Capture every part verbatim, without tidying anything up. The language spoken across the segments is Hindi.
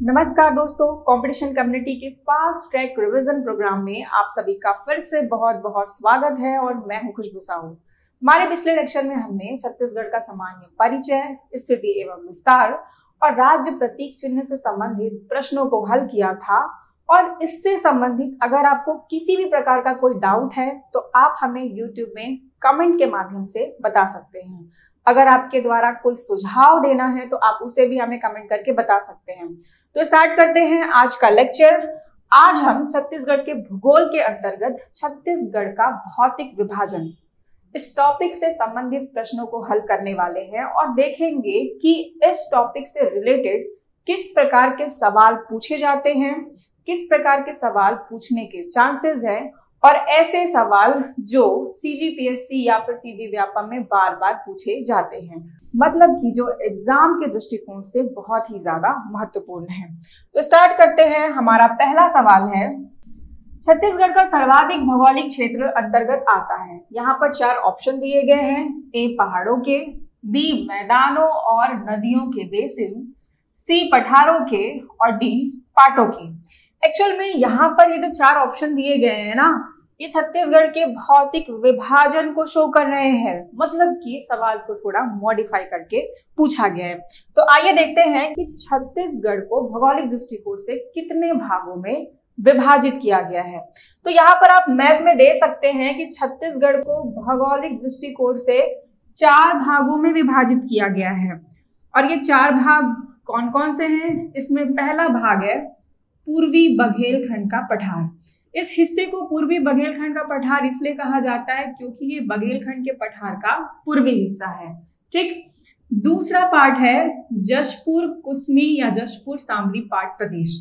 नमस्कार दोस्तों, कंपटीशन कम्युनिटी के फास्ट ट्रैक रिवीजन प्रोग्राम में आप सभी का फिर से बहुत बहुत स्वागत है और मैं हूं खुशबू साहू। हमारे पिछले लेक्चर में हमने छत्तीसगढ़ का सामान्य परिचय, स्थिति एवं विस्तार और राज्य प्रतीक चिन्ह से संबंधित प्रश्नों को हल किया था। और इससे संबंधित अगर आपको किसी भी प्रकार का कोई डाउट है तो आप हमें यूट्यूब में कमेंट के माध्यम से बता सकते हैं। अगर आपके द्वारा कोई सुझाव देना है तो आप उसे भी हमें कमेंट करके बता सकते हैं। तो स्टार्ट करते हैं आज का लेक्चर। आज हम छत्तीसगढ़ के भूगोल के अंतर्गत छत्तीसगढ़ का भौतिक विभाजन इस टॉपिक से संबंधित प्रश्नों को हल करने वाले हैं और देखेंगे कि इस टॉपिक से रिलेटेड किस प्रकार के सवाल पूछे जाते हैं, किस प्रकार के सवाल पूछने के चांसेस हैं और ऐसे सवाल जो सीजीपीएससी या फिर सीजी व्यापम में बार बार पूछे जाते हैं, मतलब कि जो एग्जाम के दृष्टिकोण से बहुत ही ज्यादा महत्वपूर्ण है। तो स्टार्ट करते हैं। हमारा पहला सवाल है, छत्तीसगढ़ का सर्वाधिक भौगोलिक क्षेत्र अंतर्गत आता है। यहाँ पर चार ऑप्शन दिए गए हैं। ए पहाड़ों के, बी मैदानों और नदियों के बेसिन, सी पठारों के और डी पाटों के। एक्चुअल में यहाँ पर ये जो चार ऑप्शन दिए गए हैं ना, ये छत्तीसगढ़ के भौतिक विभाजन को शो कर रहे हैं, मतलब कि सवाल को थोड़ा मॉडिफाई करके पूछा गया है। तो आइए देखते हैं कि छत्तीसगढ़ को भौगोलिक दृष्टिकोण से कितने भागों में विभाजित किया गया है। तो यहाँ पर आप मैप में देख सकते हैं कि छत्तीसगढ़ को भौगोलिक दृष्टिकोण से चार भागों में विभाजित किया गया है। और ये चार भाग कौन कौन से हैं? इसमें पहला भाग है पूर्वी बघेलखंड का पठार। इस हिस्से को पूर्वी बघेलखंड का पठार इसलिए कहा जाता है क्योंकि ये बघेलखंड के पठार का पूर्वी हिस्सा है। ठीक। दूसरा पार्ट है जशपुर कुसमी या जशपुर सामरी पाट प्रदेश।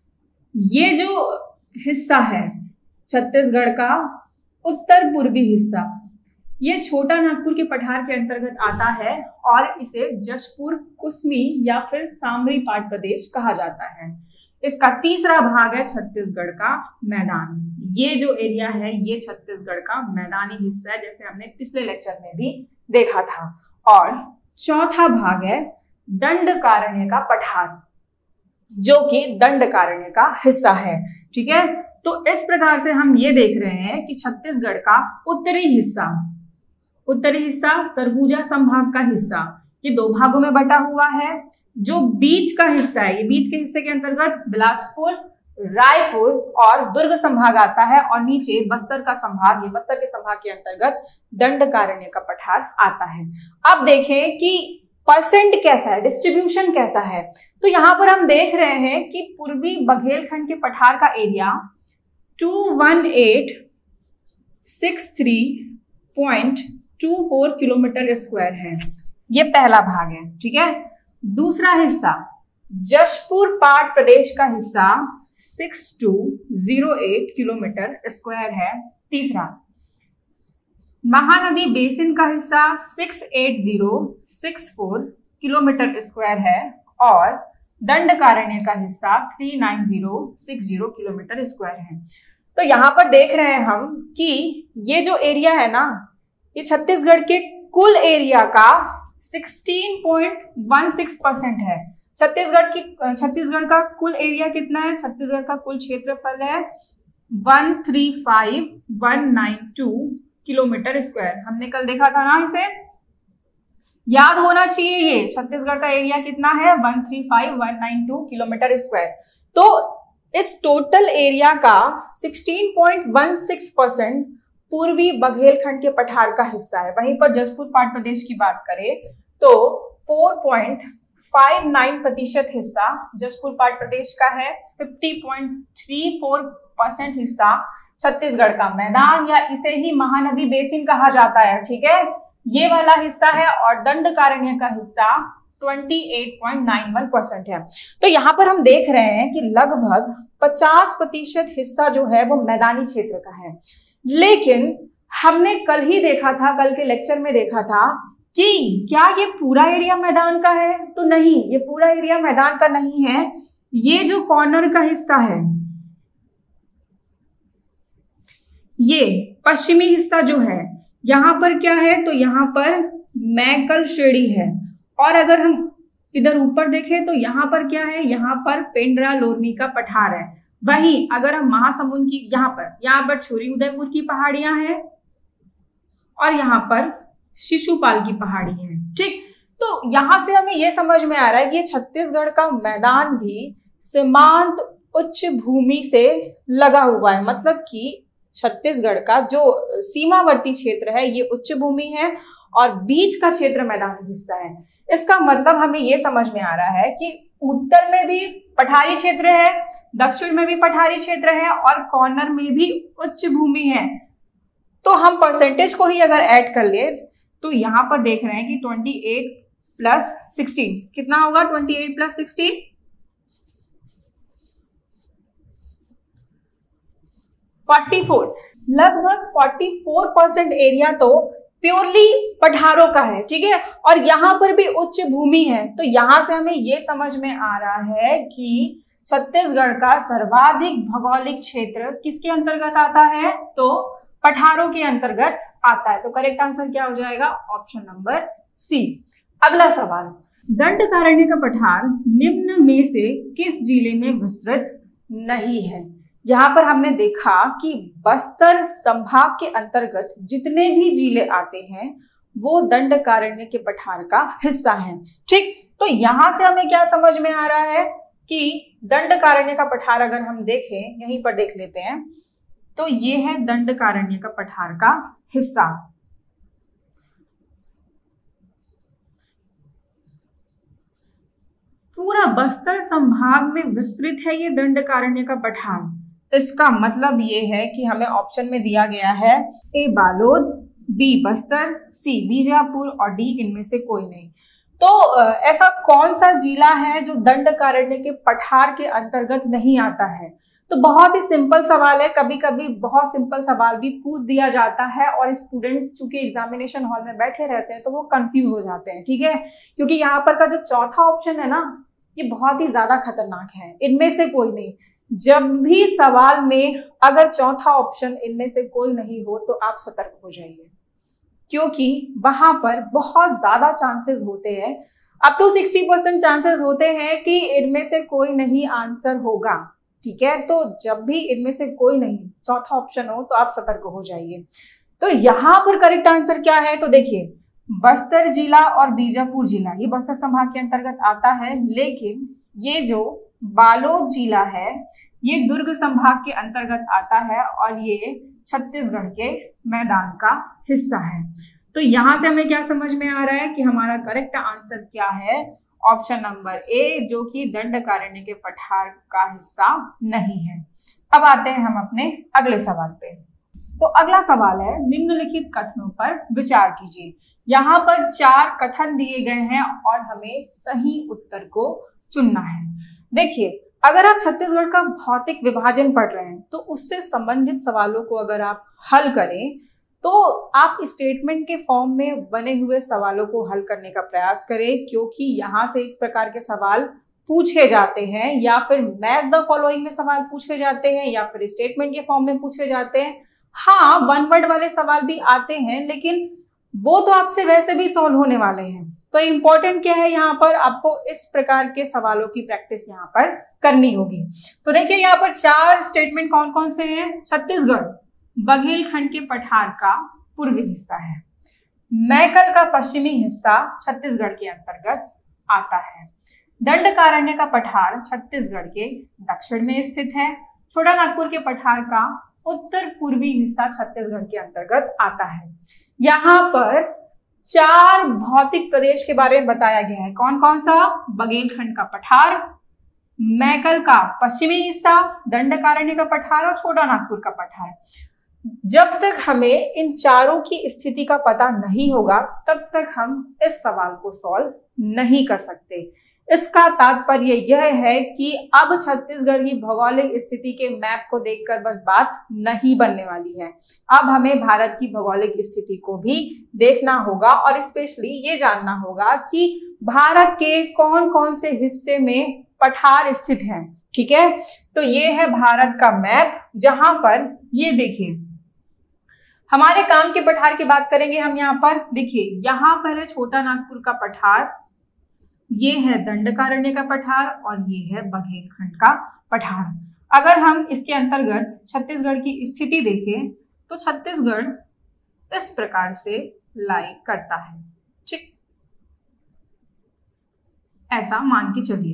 ये जो हिस्सा है छत्तीसगढ़ का उत्तर पूर्वी हिस्सा, ये छोटा नागपुर के पठार के अंतर्गत आता है और इसे जशपुर कुसमी या फिर सामरी पाट प्रदेश कहा जाता है। इसका तीसरा भाग है छत्तीसगढ़ का मैदान। ये जो एरिया है ये छत्तीसगढ़ का मैदानी हिस्सा है, जैसे हमने पिछले लेक्चर में भी देखा था। और चौथा भाग है दंडकारण्य का पठार, जो कि दंडकारण्य का हिस्सा है। ठीक है। तो इस प्रकार से हम ये देख रहे हैं कि छत्तीसगढ़ का उत्तरी हिस्सा उत्तरी हिस्सा सरगुजा संभाग का हिस्सा ये दो भागों में बटा हुआ है। जो बीच का हिस्सा है, ये बीच के हिस्से के अंतर्गत बिलासपुर, रायपुर और दुर्ग संभाग आता है और नीचे बस्तर का संभाग, ये बस्तर के संभाग के अंतर्गत दंडकारण्य का पठार आता है। अब देखें कि परसेंट कैसा है, डिस्ट्रीब्यूशन कैसा है। तो यहाँ पर हम देख रहे हैं कि पूर्वी बघेलखंड के पठार का area two one eight six three point two four kilometre square है। ये पहला भाग है। ठीक है। दूसरा हिस्सा जशपुर पाट प्रदेश का हिस्सा six two zero eight kilometre square है। तीसरा महानदी बेसिन का हिस्सा six eight zero six four kilometre square है और दंडकारण्य का हिस्सा three nine zero six zero kilometre square है। तो यहाँ पर देख रहे हैं हम कि ये जो एरिया है ना, ये छत्तीसगढ़ के कुल एरिया का sixteen point one six percent है। छत्तीसगढ़ की छत्तीसगढ़ का कुल एरिया कितना है? छत्तीसगढ़ का कुल क्षेत्रफल है one three five one nine two kilometre square. हमने कल देखा था ना, इसे याद होना चाहिए। ये छत्तीसगढ़ का एरिया कितना है? One three five one nine two kilometre square. तो इस टोटल एरिया का sixteen point one six percent पूर्वी बघेलखंड के पठार का हिस्सा है। वहीं पर जशपुर पाट प्रदेश की बात करें तो फोर पॉइंट फाइव नाइन प्रतिशत हिस्सा जशपुर पाट प्रदेश का है। Fifty point three four percent हिस्सा छत्तीसगढ़ का मैदान या इसे ही महानदी बेसिन कहा जाता है। ठीक है, ये वाला हिस्सा है। और दंडकारण्य का हिस्सा अट्ठाईस पॉइंट नाइन वन परसेंट है। तो यहाँ पर हम देख रहे हैं कि लगभग पचास प्रतिशत हिस्सा जो है वो मैदानी क्षेत्र का है। लेकिन हमने कल ही देखा था, कल के लेक्चर में देखा था कि क्या ये पूरा एरिया मैदान का है? तो नहीं, ये पूरा एरिया मैदान का नहीं है। ये जो कॉर्नर का हिस्सा है, ये पश्चिमी हिस्सा जो है, यहाँ पर क्या है? तो यहाँ पर मैकल श्रेणी है। और अगर हम इधर ऊपर देखें तो यहाँ पर क्या है, यहाँ पर पेंड्रा लोरमी का पठार है। वहीं अगर हम महासमुंद की, यहाँ पर यहाँ पर छोरी उदयपुर की पहाड़ियां हैं और यहाँ पर शिशुपाल की पहाड़ी है। ठीक, तो यहां से हमें यह समझ में आ रहा है कि छत्तीसगढ़ का मैदान भी सीमांत उच्च भूमि से लगा हुआ है, मतलब कि छत्तीसगढ़ का जो सीमावर्ती क्षेत्र है ये उच्च भूमि है और बीच का क्षेत्र मैदानी हिस्सा है। इसका मतलब हमें यह समझ में आ रहा है कि उत्तर में भी पठारी क्षेत्र है, दक्षिण में भी पठारी क्षेत्र है और कॉर्नर में भी उच्च भूमि है। तो हम परसेंटेज को ही अगर ऐड कर ले तो यहां पर देख रहे हैं कि अट्ठाईस प्लस सोलह कितना होगा, अट्ठाईस प्लस सोलह चौवालीस, लगभग चौवालीस परसेंट एरिया तो प्योरली पठारों का है। ठीक है, और यहाँ पर भी उच्च भूमि है। तो यहां से हमें यह समझ में आ रहा है कि छत्तीसगढ़ का सर्वाधिक भौगोलिक क्षेत्र किसके अंतर्गत आता है, तो पठारों के अंतर्गत आता है। तो करेक्ट आंसर क्या हो जाएगा, ऑप्शन नंबर सी। अगला सवाल, दंडकारण्य का पठार निम्न में से किस जिले में विस्तृत नहीं है। यहाँ पर हमने देखा कि बस्तर संभाग के अंतर्गत जितने भी जिले आते हैं वो दंडकारण्य के पठार का हिस्सा हैं। ठीक, तो यहां से हमें क्या समझ में आ रहा है कि दंडकारण्य का पठार अगर हम देखें, यहीं पर देख लेते हैं, तो ये है दंडकारण्य का पठार का हिस्सा। पूरा बस्तर संभाग में विस्तृत है ये दंडकारण्य का पठार। इसका मतलब ये है कि हमें ऑप्शन में दिया गया है A Balod, B Bastar, C Bijapur और डी इनमें से कोई नहीं। तो ऐसा कौन सा जिला है जो दंडकारण्य के पठार के अंतर्गत नहीं आता है। तो बहुत ही सिंपल सवाल है, कभी कभी बहुत सिंपल सवाल भी पूछ दिया जाता है और स्टूडेंट्स चूंकि एग्जामिनेशन हॉल में बैठे रहते हैं तो वो कंफ्यूज हो जाते हैं। ठीक है, क्योंकि यहाँ पर का जो चौथा ऑप्शन है ना, ये बहुत ही ज्यादा खतरनाक है। इनमें से कोई नहीं, जब भी सवाल में अगर चौथा ऑप्शन इनमें से कोई नहीं हो तो आप सतर्क हो जाइए, क्योंकि वहां पर बहुत ज्यादा चांसेस होते हैं, अप टू साठ परसेंट चांसेस होते हैं कि इनमें से कोई नहीं आंसर होगा। ठीक है, तो जब भी इनमें से कोई नहीं चौथा ऑप्शन हो तो आप सतर्क हो जाइए। तो यहाँ पर करेक्ट आंसर क्या है, तो देखिए बस्तर जिला और बीजापुर जिला ये बस्तर संभाग के अंतर्गत आता है, लेकिन ये जो बालोद जिला है ये दुर्ग संभाग के अंतर्गत आता है और ये छत्तीसगढ़ के मैदान का हिस्सा है। तो यहां से हमें क्या समझ में आ रहा है कि हमारा करेक्ट आंसर क्या है, ऑप्शन नंबर ए, जो कि दंडकारण्य के पठार का हिस्सा नहीं है। अब आते हैं हम अपने अगले सवाल पे। तो अगला सवाल है, निम्नलिखित कथनों पर विचार कीजिए। यहाँ पर चार कथन दिए गए हैं और हमें सही उत्तर को चुनना है। देखिए, अगर आप छत्तीसगढ़ का भौतिक विभाजन पढ़ रहे हैं तो उससे संबंधित सवालों को अगर आप हल करें तो आप स्टेटमेंट के फॉर्म में बने हुए सवालों को हल करने का प्रयास करें, क्योंकि यहाँ से इस प्रकार के सवाल पूछे जाते हैं, या फिर मैच द फॉलोइंग में सवाल पूछे जाते हैं, या फिर स्टेटमेंट के फॉर्म में पूछे जाते हैं। हाँ, वन वर्ड वाले सवाल भी आते हैं, लेकिन वो तो आपसे वैसे भी सॉल्व होने वाले हैं। तो इम्पोर्टेंट क्या है, यहाँ पर आपको इस प्रकार के सवालों की प्रैक्टिस यहाँ पर करनी होगी। तो देखिए यहाँ पर चार स्टेटमेंट कौन कौन से हैं। छत्तीसगढ़ बघेलखंड के पठार का पूर्वी हिस्सा है, मैकल का पश्चिमी हिस्सा छत्तीसगढ़ के अंतर्गत आता है, दंडकारण्य का पठार छत्तीसगढ़ के दक्षिण में स्थित है, छोटा नागपुर के पठार का उत्तर पूर्वी हिस्सा छत्तीसगढ़ के अंतर्गत आता है। यहाँ पर चार भौतिक प्रदेश के बारे में बताया गया है। कौन कौन सा, बघेलखंड का पठार, मैकल का पश्चिमी हिस्सा, दंडकारण्य का पठार और छोटा नागपुर का पठार। जब तक हमें इन चारों की स्थिति का पता नहीं होगा तब तक हम इस सवाल को सॉल्व नहीं कर सकते। इसका तात्पर्य यह है कि अब छत्तीसगढ़ की भौगोलिक स्थिति के मैप को देखकर बस बात नहीं बनने वाली है। अब हमें भारत की भौगोलिक स्थिति को भी देखना होगा और स्पेशली ये जानना होगा कि भारत के कौन कौन से हिस्से में पठार स्थित हैं। ठीक है, तो ये है भारत का मैप, जहां पर ये देखिए हमारे काम के पठार की बात करेंगे हम। यहाँ पर देखिए, यहाँ पर है छोटा नागपुर का पठार, ये है दंडकारण्य का पठार और ये है बघेलखंड का पठार। अगर हम इसके अंतर्गत छत्तीसगढ़ की स्थिति देखें तो छत्तीसगढ़ इस प्रकार से लाई करता है, ठीक, ऐसा मान के चलिए।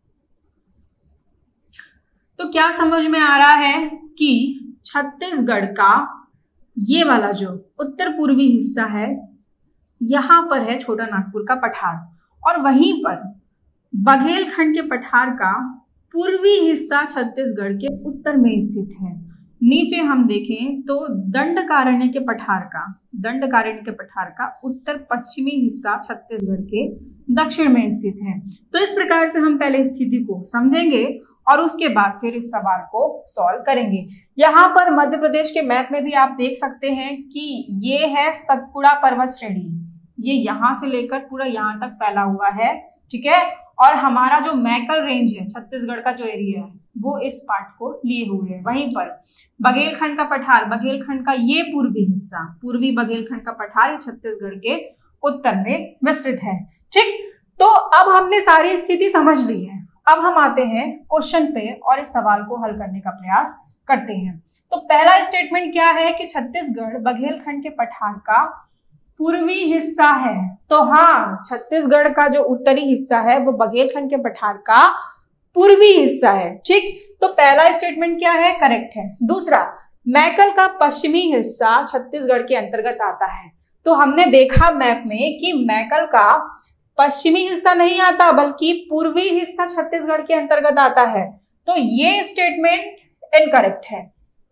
तो क्या समझ में आ रहा है कि छत्तीसगढ़ का ये वाला जो उत्तर पूर्वी हिस्सा है, यहां पर है छोटा नागपुर का पठार और वहीं पर बघेलखंड के पठार का पूर्वी हिस्सा छत्तीसगढ़ के उत्तर में स्थित है। नीचे हम देखें तो दंडकारण्य के पठार का दंडकारण्य के पठार का उत्तर पश्चिमी हिस्सा छत्तीसगढ़ के दक्षिण में स्थित है। तो इस प्रकार से हम पहले स्थिति को समझेंगे और उसके बाद फिर इस सवाल को सॉल्व करेंगे। यहाँ पर मध्य प्रदेश के मैप में भी आप देख सकते हैं कि ये है सतपुड़ा पर्वत श्रेणी, ये यहाँ से लेकर पूरा यहाँ तक फैला हुआ है, ठीक है। और हमारा जो मैकल रेंज है, छत्तीसगढ़ का जो एरिया है, वो इस पार्ट को लिए हुए है। वहीं पर बघेलखंड का पठार, बघेलखंड का ये पूर्वी हिस्सा, पूर्वी बघेलखंड का पठार छत्तीसगढ़ के उत्तर में विस्तृत है, ठीक। तो अब हमने सारी स्थिति समझ ली है। अब हम आते हैं क्वेश्चन पे और इस सवाल को हल करने का प्रयास करते हैं। तो पहला स्टेटमेंट क्या है कि छत्तीसगढ़ बघेलखंड के पठार का पूर्वी हिस्सा है। तो हाँ, छत्तीसगढ़ का जो उत्तरी हिस्सा है वो बघेलखंड के पठार का पूर्वी हिस्सा है, ठीक। तो पहला स्टेटमेंट क्या है, करेक्ट है। दूसरा, मैकल का पश्चिमी हिस्सा छत्तीसगढ़ के अंतर्गत आता है। तो हमने देखा मैप में कि मैकल का पश्चिमी हिस्सा नहीं आता बल्कि पूर्वी हिस्सा छत्तीसगढ़ के अंतर्गत आता है। तो ये स्टेटमेंट इनकरेक्ट है।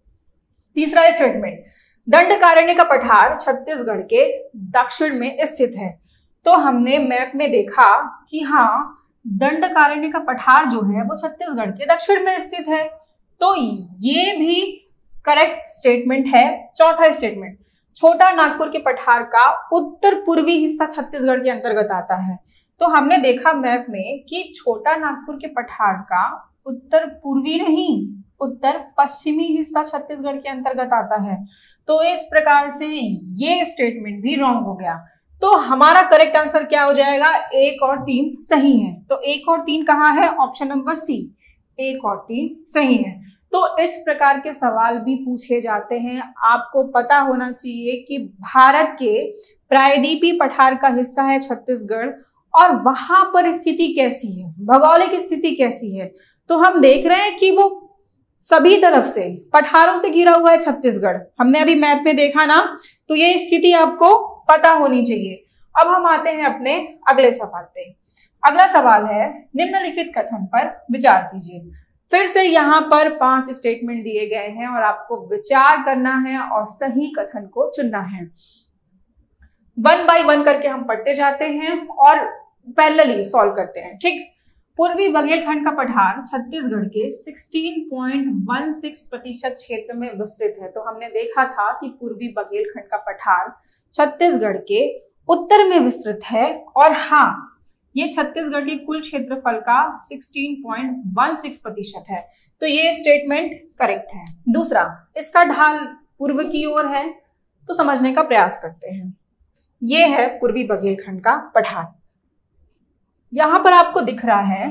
तीसरा स्टेटमेंट, दंडकारण्य का पठार छत्तीसगढ़ के दक्षिण में स्थित है। तो हमने मैप में देखा कि हाँ, दंडकारण्य का पठार जो है वो छत्तीसगढ़ के दक्षिण में स्थित है। तो ये भी करेक्ट स्टेटमेंट है। चौथा स्टेटमेंट, छोटा नागपुर के पठार का उत्तर पूर्वी हिस्सा छत्तीसगढ़ के अंतर्गत आता है। तो हमने देखा मैप में कि छोटा नागपुर के पठार का उत्तर पूर्वी नहीं, उत्तर पश्चिमी हिस्सा छत्तीसगढ़ के अंतर्गत आता है। तो इस प्रकार से ये स्टेटमेंट भी रॉन्ग हो गया। तो हमारा करेक्ट आंसर क्या हो जाएगा, एक और तीन सही है। तो एक और तीन कहाँ है, ऑप्शन नंबर सी, एक और तीन सही है। तो इस प्रकार के सवाल भी पूछे जाते हैं। आपको पता होना चाहिए कि भारत के प्रायद्वीपीय पठार का हिस्सा है छत्तीसगढ़ और वहां पर स्थिति कैसी है, भौगोलिक स्थिति कैसी है। तो हम देख रहे हैं कि वो सभी तरफ से पठारों से घिरा हुआ है छत्तीसगढ़। हमने अभी मैप में देखा ना, तो ये स्थिति आपको पता होनी चाहिए। अब हम आते हैं अपने अगले सवाल पे। अगला सवाल है, निम्नलिखित कथन पर विचार कीजिए। फिर से यहाँ पर पांच स्टेटमेंट दिए गए हैं और आपको विचार करना है और सही कथन को चुनना है। वन बाय वन करके हम पढ़ते जाते हैं और पैरेलली सॉल्व करते हैं, ठीक। पूर्वी बघेलखंड का पठार छत्तीसगढ़ के सोलह पॉइंट एक छह प्रतिशत क्षेत्र में विस्तृत है। तो हमने देखा था कि पूर्वी बघेलखंड का पठार छत्तीसगढ़ के उत्तर में विस्तृत है और हाँ, ये छत्तीसगढ़ के कुल क्षेत्रफल का सोलह पॉइंट एक छह प्रतिशत है। तो ये स्टेटमेंट करेक्ट है। दूसरा, इसका ढाल पूर्व की ओर है। तो समझने का प्रयास करते हैं। ये है पूर्वी बघेलखंड का पठार। यहां पर आपको दिख रहा है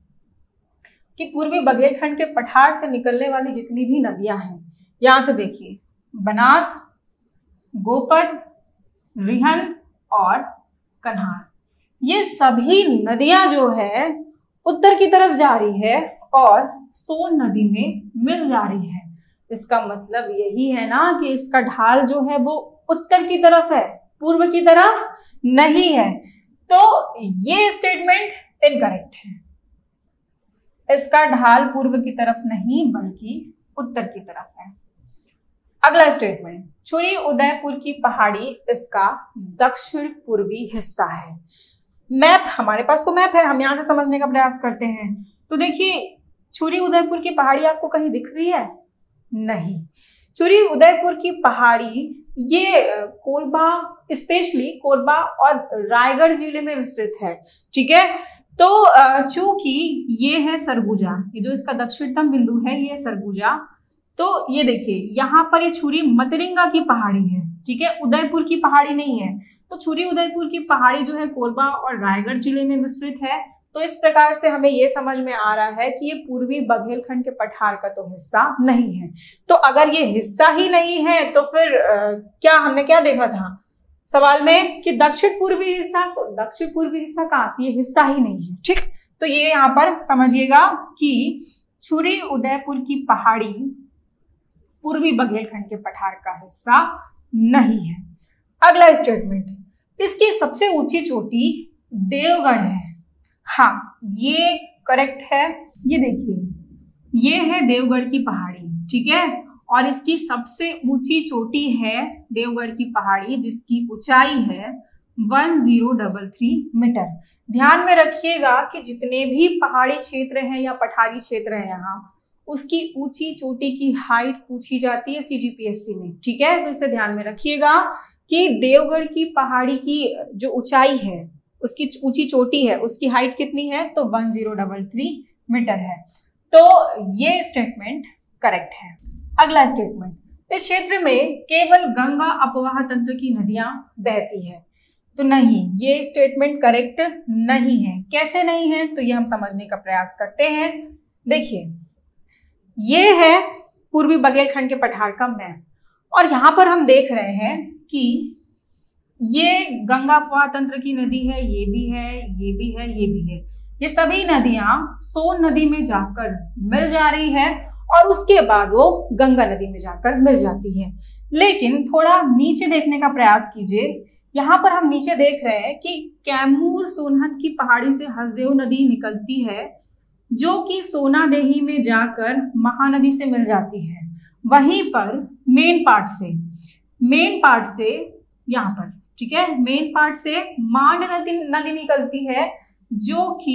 कि पूर्वी बघेलखंड के पठार से निकलने वाली जितनी भी नदियां हैं, यहां से देखिए, बनास, गोपद, रिहंद और कन्हार, ये सभी नदियां जो है उत्तर की तरफ जा रही है और सोन नदी में मिल जा रही है। इसका मतलब यही है ना कि इसका ढाल जो है वो उत्तर की तरफ है, पूर्व की तरफ नहीं है। तो ये स्टेटमेंट इनकरेक्ट है। इसका ढाल पूर्व की तरफ नहीं बल्कि उत्तर की तरफ है। अगला स्टेटमेंट, छुरी उदयपुर की पहाड़ी इसका दक्षिण पूर्वी हिस्सा है। मैप, हमारे पास तो मैप है, हम यहां से समझने का प्रयास करते हैं। तो देखिए, छुरी उदयपुर की पहाड़ी आपको कहीं दिख रही है? नहीं। छुरी उदयपुर की पहाड़ी ये कोरबा, स्पेशली कोरबा और रायगढ़ जिले में विस्तृत है, ठीक है। तो चूंकि ये है सरगुजा, ये जो इसका दक्षिणतम बिंदु है ये सरगुजा। तो ये देखिए, यहाँ पर ये छुरी मतरिंगा की पहाड़ी है, ठीक है, उदयपुर की पहाड़ी नहीं है। तो छुरी उदयपुर की पहाड़ी जो है कोरबा और रायगढ़ जिले में विस्तृत है। तो इस प्रकार से हमें ये समझ में आ रहा है कि ये पूर्वी बघेलखंड के पठार का तो हिस्सा नहीं है। तो अगर ये हिस्सा ही नहीं है तो फिर आ, क्या हमने क्या देखा था सवाल में कि दक्षिण पूर्वी हिस्सा, तो दक्षिण पूर्वी हिस्सा कहां से, ये हिस्सा ही नहीं है। ठीक, तो ये यहाँ पर समझिएगा कि छुरी उदयपुर की पहाड़ी पूर्वी बघेलखंड के पठार का हिस्सा नहीं है। अगला स्टेटमेंट, इसकी सबसे ऊंची चोटी देवगढ़ है। हाँ, ये करेक्ट है। ये देखिए, ये है देवगढ़ की पहाड़ी, ठीक है, और इसकी सबसे ऊंची चोटी है देवगढ़ की पहाड़ी जिसकी ऊंचाई है one zero double three metre. ध्यान में रखिएगा कि जितने भी पहाड़ी क्षेत्र हैं या पठारी क्षेत्र हैं यहाँ, उसकी ऊंची चोटी की हाइट पूछी जाती है सीजीपीएससी में, ठीक है। तो इसे ध्यान में रखिएगा कि देवगढ़ की पहाड़ी की जो ऊंचाई है, उसकी ऊंची चोटी है, उसकी हाइट कितनी है, तो one zero double three metre है। तो ये स्टेटमेंट करेक्ट है। अगला स्टेटमेंट, इस क्षेत्र में केवल गंगा अपवाह तंत्र की नदियां बहती है। तो नहीं, ये स्टेटमेंट करेक्ट नहीं है। कैसे नहीं है, तो ये हम समझने का प्रयास करते हैं। देखिए, ये है पूर्वी बघेलखंड के पठार का मैप, और यहाँ पर हम देख रहे हैं कि ये गंगा अपवाह तंत्र की नदी है, ये भी है, ये भी है, ये भी है। ये सभी नदियां सोन नदी में जाकर मिल जा रही है और उसके बाद वो गंगा नदी में जाकर मिल जाती है। लेकिन थोड़ा नीचे देखने का प्रयास कीजिए। यहाँ पर हम नीचे देख रहे हैं कि कैमूर सोनहत की पहाड़ी से हसदेव नदी निकलती है, जो कि सोनादेही में जाकर महानदी से मिल जाती है। वहीं पर मेन पार्ट से मेन पार्ट से यहाँ पर, ठीक है, मेन पार्ट से मांड नदी नदी निकलती है, जो कि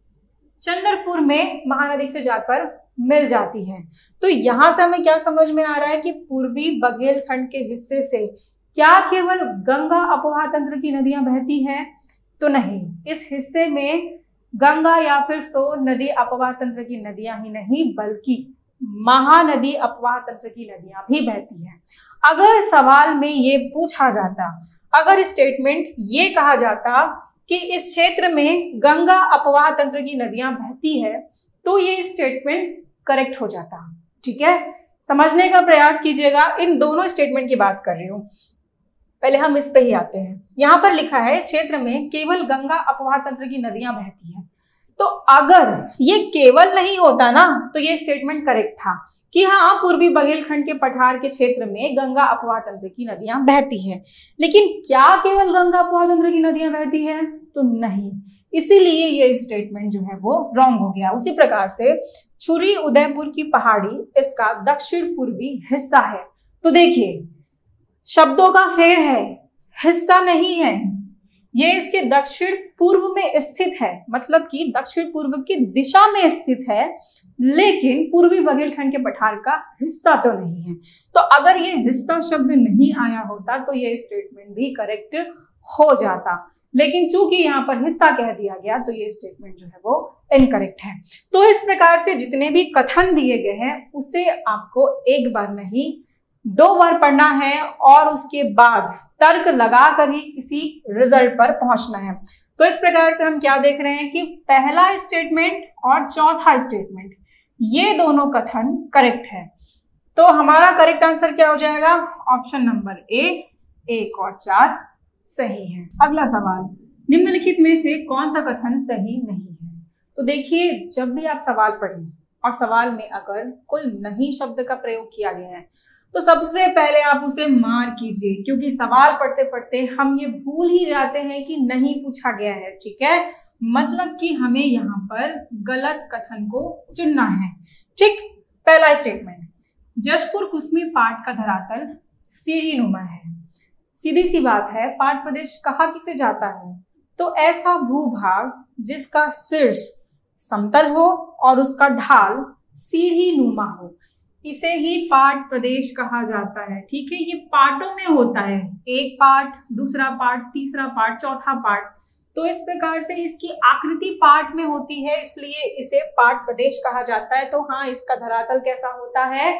चंद्रपुर में महानदी से जाकर मिल जाती है। तो यहां से हमें क्या समझ में आ रहा है कि पूर्वी बघेलखंड के हिस्से से क्या केवल गंगा अपवाह तंत्र की नदियां बहती हैं? तो नहीं, इस हिस्से में गंगा या फिर सोन नदी अपवाह तंत्र की नदियां ही नहीं बल्कि महानदी अपवाह तंत्र की नदियां भी बहती हैं। अगर सवाल में ये पूछा जाता, अगर स्टेटमेंट ये कहा जाता कि इस क्षेत्र में गंगा अपवाह तंत्र की नदियां बहती है, तो ये स्टेटमेंट करेक्ट हो जाता, ठीक है। समझने का प्रयास कीजिएगा, इन दोनों स्टेटमेंट की बात कर रही हूं। पहले हम इस पे ही आते हैं। यहाँ पर लिखा है इस क्षेत्र में केवल गंगा अपवाह तंत्र की नदियां बहती हैं। तो अगर ये केवल नहीं होता ना, तो ये स्टेटमेंट करेक्ट था कि हाँ, पूर्वी बघेलखंड के पठार के क्षेत्र में गंगा अपवाह तंत्र की नदियां बहती है। लेकिन क्या केवल गंगा अपवाह तंत्र की नदियां बहती है? तो नहीं, इसीलिए ये स्टेटमेंट जो है वो रॉन्ग हो गया। उसी प्रकार से छुरी उदयपुर की पहाड़ी इसका दक्षिण पूर्वी हिस्सा है। तो देखिए, शब्दों का फेर है, हिस्सा नहीं है, ये इसके दक्षिण पूर्व में स्थित है, मतलब कि दक्षिण पूर्व की दिशा में स्थित है, लेकिन पूर्वी बघेलखंड के पठार का हिस्सा तो नहीं है। तो अगर ये हिस्सा शब्द नहीं आया होता तो ये स्टेटमेंट भी करेक्ट हो जाता, लेकिन चूंकि यहाँ पर हिस्सा कह दिया गया तो ये स्टेटमेंट जो है वो इनकरेक्ट है। तो इस प्रकार से जितने भी कथन दिए गए हैं उसे आपको एक बार नहीं दो बार पढ़ना है और उसके बाद तर्क लगा कर ही किसी रिजल्ट पर पहुंचना है। तो इस प्रकार से हम क्या देख रहे हैं कि पहला स्टेटमेंट और चौथा स्टेटमेंट ये दोनों कथन करेक्ट है। तो हमारा करेक्ट आंसर क्या हो जाएगा? ऑप्शन नंबर ए, एक और चार सही है। अगला सवाल, निम्नलिखित में से कौन सा कथन सही नहीं है? तो देखिए, जब भी आप सवाल पढ़ें और सवाल में अगर कोई नहीं शब्द का प्रयोग किया गया है तो सबसे पहले आप उसे मार कीजिए, क्योंकि सवाल पढ़ते पढ़ते हम ये भूल ही जाते हैं कि नहीं पूछा गया है, ठीक है। मतलब कि हमें यहाँ पर गलत कथन को चुनना है, ठीक। पहला स्टेटमेंट, जशपुर कुसमी पाट का धरातल सीढ़ी नुमा है। सीधी सी बात है, पाट प्रदेश कहा किसे जाता है? तो ऐसा भूभाग जिसका शीर्ष समतल हो और उसका ढाल सीढ़ी नुमा हो, इसे ही पाट प्रदेश कहा जाता है, ठीक है। ये पार्टों में होता है, एक पार्ट, दूसरा पार्ट, तीसरा पार्ट, चौथा पार्ट। तो इस प्रकार से इसकी आकृति पार्ट में होती है, इसलिए इसे पाट प्रदेश कहा जाता है। तो हाँ, इसका धरातल कैसा होता है?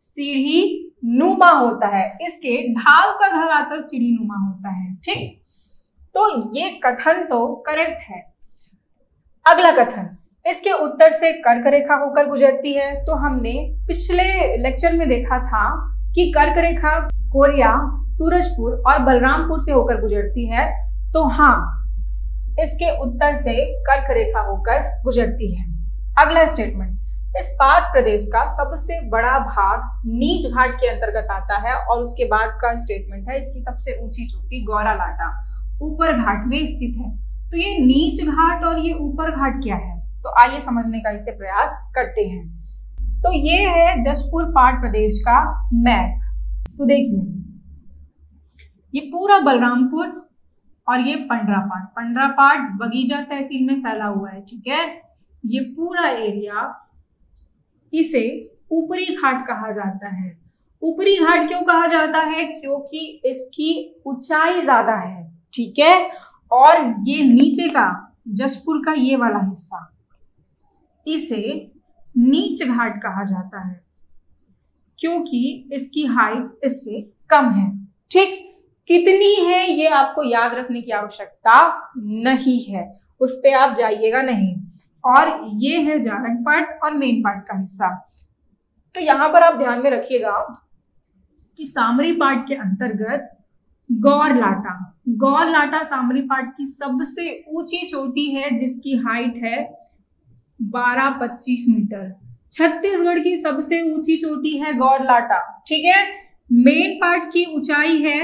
सीढ़ी नुमा होता है, इसके ढाल का धरातल सीढ़ी नुमा होता है। ठीक, तो ये कथन तो करेक्ट है। अगला कथन, इसके उत्तर से कर्क रेखा होकर गुजरती है। तो हमने पिछले लेक्चर में देखा था कि कर्क रेखा कोरिया, सूरजपुर और बलरामपुर से होकर गुजरती है। तो हाँ, इसके उत्तर से कर्क रेखा होकर गुजरती है। अगला स्टेटमेंट, इस पाट प्रदेश का सबसे बड़ा भाग नीच घाट के अंतर्गत आता है। और उसके बाद का स्टेटमेंट है, इसकी सबसे ऊंची चोटी गौरा लाटा ऊपर घाट में स्थित है। तो ये नीच घाट और ये ऊपर घाट क्या है, तो आइए समझने का इसे प्रयास करते हैं। तो ये है जशपुर पाट प्रदेश का मैप। तो देखिए, ये पूरा बलरामपुर और ये पंडरापाट, पंडरापाट बगीचा तहसील में फैला हुआ है। ठीक है, ये पूरा एरिया, इसे ऊपरी घाट कहा जाता है। ऊपरी घाट क्यों कहा जाता है? क्योंकि इसकी ऊंचाई ज्यादा है। ठीक है, और ये नीचे का जशपुर का ये वाला हिस्सा, इसे नीच घाट कहा जाता है क्योंकि इसकी हाइट इससे कम है। ठीक, कितनी है ये आपको याद रखने की आवश्यकता नहीं है, उस पे आप जाइएगा नहीं। और ये है जारंग पाट और मेन पाट का हिस्सा। तो यहां पर आप ध्यान में रखिएगा कि सामरी पाट के अंतर्गत गौर लाटा, गौर लाटा सामरी पाट की सबसे ऊंची चोटी है जिसकी हाइट है बारह पच्चीस मीटर। छत्तीसगढ़ की सबसे ऊंची चोटी है गौर लाटा। ठीक है, मेन पाट की ऊंचाई है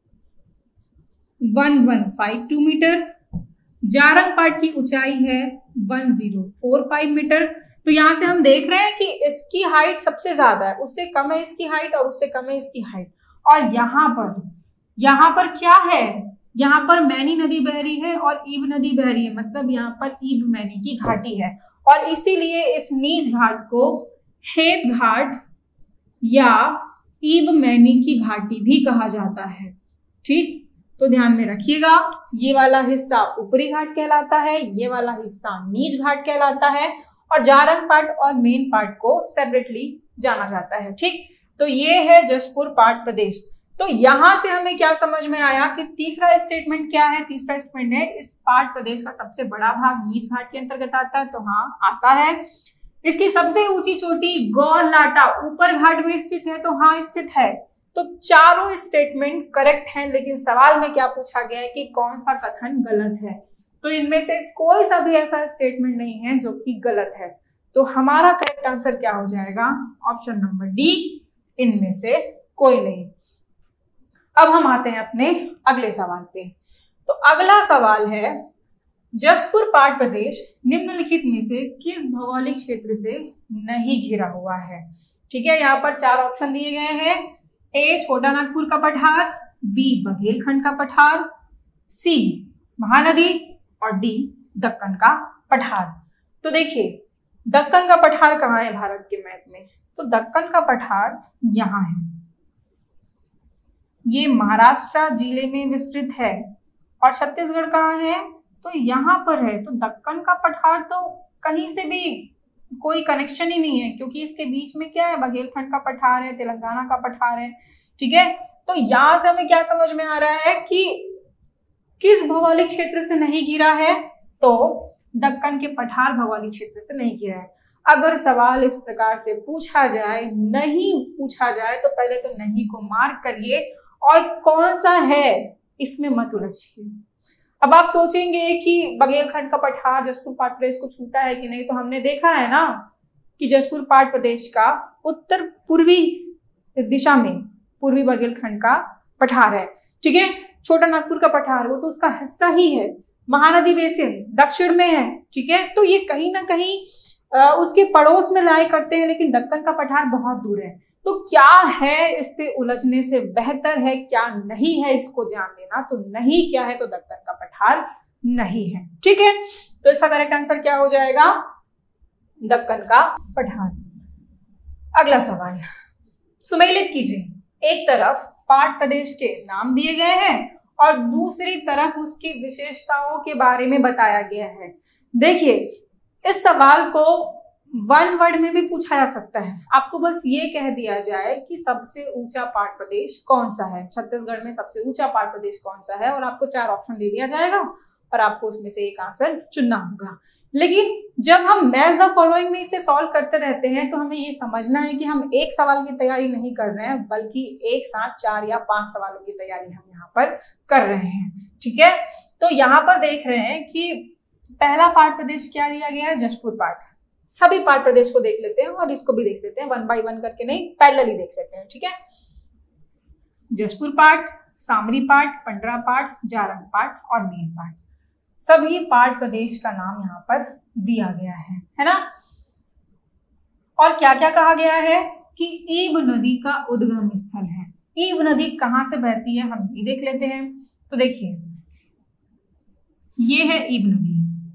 ग्यारह सौ बावन मीटर, जारंग पाट की ऊंचाई है एक हज़ार पैंतालीस मीटर। तो यहां से हम देख रहे हैं कि इसकी हाइट सबसे ज्यादा है, उससे कम है इसकी हाइट और उससे कम है इसकी हाइट। और यहाँ पर यहाँ पर क्या है, यहाँ पर मैनी नदी बह रही है और ईब नदी बह रही है, मतलब यहाँ पर ईब मैनी की घाटी है। और इसीलिए इस नीच घाट को हेत घाट या ईब मैनी की घाटी भी कहा जाता है। ठीक, तो ध्यान में रखिएगा, ये वाला हिस्सा ऊपरी घाट कहलाता है, ये वाला हिस्सा नीच घाट कहलाता है, और जारंग पाट और मेन पाट को सेपरेटली जाना जाता है। ठीक, तो ये है जशपुर पाट प्रदेश। तो यहां से हमें क्या समझ में आया कि तीसरा स्टेटमेंट क्या है? तीसरा स्टेटमेंट है, इस पाट प्रदेश का सबसे बड़ा भाग नीच घाट के अंतर्गत आता है। तो हाँ, आता है। इसकी सबसे ऊंची चोटी गौर लाटा ऊपर घाट में स्थित है। तो हाँ, स्थित है। तो चारों स्टेटमेंट करेक्ट हैं, लेकिन सवाल में क्या पूछा गया है कि कौन सा कथन गलत है। तो इनमें से कोई सा भी ऐसा स्टेटमेंट नहीं है जो कि गलत है। तो हमारा करेक्ट आंसर क्या हो जाएगा? ऑप्शन नंबर डी, इनमें से कोई नहीं। अब हम आते हैं अपने अगले सवाल पे। तो अगला सवाल है, जशपुर पाट प्रदेश निम्नलिखित में से किस भौगोलिक क्षेत्र से नहीं घिरा हुआ है? ठीक है, यहाँ पर चार ऑप्शन दिए गए हैं। ए छोटा नागपुर का पठार, बी बघेलखंड का पठार, सी महानदी और डी दक्कन का पठार। तो देखिए, दक्कन का पठार कहाँ है भारत के मैप में? तो दक्कन का पठार यहाँ है, ये महाराष्ट्र जिले में विस्तृत है। और छत्तीसगढ़ कहाँ है? तो यहाँ पर है। तो दक्कन का पठार तो कहीं से भी कोई कनेक्शन ही नहीं है, क्योंकि इसके बीच में क्या है? बघेलखंड का पठार है, तेलंगाना का पठार है। ठीक है, तो यहाँ से हमें क्या समझ में आ रहा है कि किस भौगोलिक क्षेत्र से नहीं घिरा है? तो दक्कन के पठार भौगोलिक क्षेत्र से नहीं घिरा है। अगर सवाल इस प्रकार से पूछा जाए, नहीं पूछा जाए, तो पहले तो नहीं को मार्क करिए और कौन सा है इसमें मत उलझिए। अब आप सोचेंगे कि बघेलखंड का पठार जशपुर पाट प्रदेश को छूता है कि नहीं, तो हमने देखा है ना कि जशपुर पाट प्रदेश का उत्तर पूर्वी दिशा में पूर्वी बघेलखंड का पठार है। ठीक है, छोटा नागपुर का पठार वो तो उसका हिस्सा ही है। महानदी बेसिन दक्षिण में है। ठीक है, तो ये कहीं ना कहीं आ, उसके पड़ोस में लाया करते हैं, लेकिन दक्कन का पठार बहुत दूर है। तो क्या है, इस पे उलझने से बेहतर है क्या नहीं है इसको जान लेना। तो नहीं क्या है? तो दक्कन का पठार नहीं है। ठीक है, तो इसका करेक्ट आंसर क्या हो जाएगा? दक्कन का पठार। अगला सवाल सुमेलित कीजिए। एक तरफ पाट प्रदेश के नाम दिए गए हैं और दूसरी तरफ उसकी विशेषताओं के बारे में बताया गया है। देखिए, इस सवाल को वन वर्ड में भी पूछा जा सकता है। आपको बस ये कह दिया जाए कि सबसे ऊंचा पहाड़ प्रदेश कौन सा है, छत्तीसगढ़ में सबसे ऊंचा पहाड़ प्रदेश कौन सा है, और आपको चार ऑप्शन दे दिया जाएगा और आपको उसमें से एक आंसर चुनना होगा। लेकिन जब हम मैच द फॉलोइंग में इसे सॉल्व करते रहते हैं तो हमें ये समझना है कि हम एक सवाल की तैयारी नहीं कर रहे हैं, बल्कि एक साथ चार या पांच सवालों की तैयारी हम यहाँ पर कर रहे हैं। ठीक है, तो यहाँ पर देख रहे हैं कि पहला पहाड़ प्रदेश क्या दिया गया है, जशपुर पहाड़। सभी पहाड़ प्रदेश को देख लेते हैं और इसको भी देख लेते हैं, वन बाय वन करके नहीं, पैरेलली देख लेते हैं। ठीक है, जशपुर पहाड़, सामरी पहाड़, पंडरा पहाड़, जारंग पहाड़ और मेन पहाड़, सभी पहाड़ प्रदेश का नाम यहाँ पर दिया गया है, है ना। और क्या क्या कहा गया है कि ईब नदी का उद्गम स्थल है। ईब नदी कहाँ से बहती है हम ये देख लेते हैं। तो देखिए ये है ईब नदी,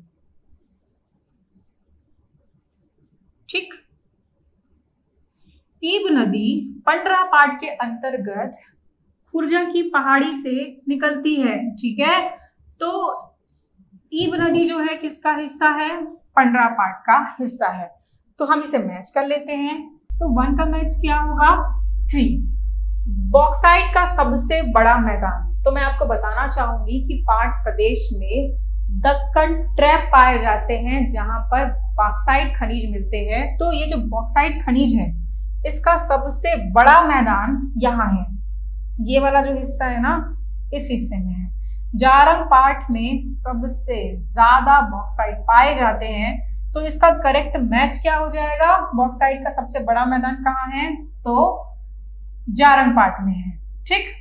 ठीक। ईब नदी पंडरा पहाड़ के अंतर्गत खुर्जा की पहाड़ी से निकलती है। ठीक है, तो ईब नदी जो है किसका हिस्सा है, पंडरा पहाड़ का हिस्सा है। तो हम इसे मैच कर लेते हैं। तो वन का मैच क्या होगा, थ्री। बॉक्साइट का सबसे बड़ा मैदान, तो मैं आपको बताना चाहूंगी कि पहाड़ प्रदेश में दक्कन ट्रैप पाए जाते हैं जहां पर बॉक्साइट खनिज मिलते हैं। तो ये जो बॉक्साइट खनिज है इसका सबसे बड़ा मैदान यहाँ है, ये वाला जो हिस्सा है ना, इस हिस्से में है। जारंग पहाड़ में सबसे ज्यादा बॉक्साइट पाए जाते हैं, तो इसका करेक्ट मैच क्या हो जाएगा, बॉक्साइट का सबसे बड़ा मैदान कहाँ है, तो जारंग पहाड़ में है। ठीक,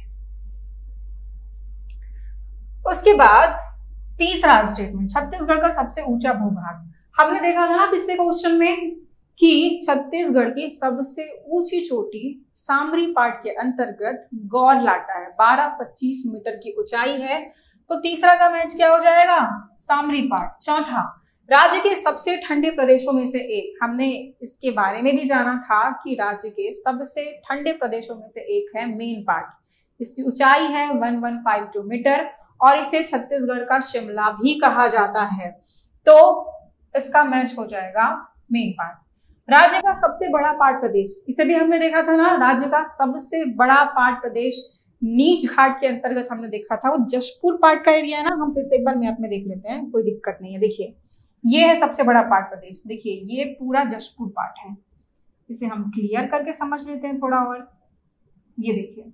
उसके बाद तीसरा स्टेटमेंट, छत्तीसगढ़ का सबसे ऊंचा भूभाग। हमने देखा था ना पिछले क्वेश्चन में कि छत्तीसगढ़ की सबसे ऊंची चोटी सामरी पहाड़ के अंतर्गत गौरलाटा है, बारह पच्चीस मीटर की ऊंचाई है। तो तीसरा का मैच क्या हो जाएगा, सामरी पहाड़। चौथा, राज्य के सबसे ठंडे प्रदेशों में से एक, हमने इसके बारे में भी जाना था कि राज्य के सबसे ठंडे प्रदेशों में से एक है मेन पहाड़। इसकी ऊंचाई है ग्यारह सौ बावन मीटर और इसे छत्तीसगढ़ का शिमला भी कहा जाता है। तो इसका मैच हो जाएगा मेन पहाड़। राज्य का सबसे बड़ा पहाड़ प्रदेश, इसे भी हमने देखा था ना, राज्य का सबसे बड़ा पहाड़ प्रदेश नीच घाट के अंतर्गत हमने देखा था, वो जशपुर पहाड़ का एरिया है ना। हम फिर से एक बार मैप में देख लेते हैं, कोई दिक्कत नहीं है। देखिए ये है सबसे बड़ा पहाड़ प्रदेश, देखिए ये पूरा जशपुर पहाड़ है। इसे हम क्लियर करके समझ लेते हैं थोड़ा और। ये देखिए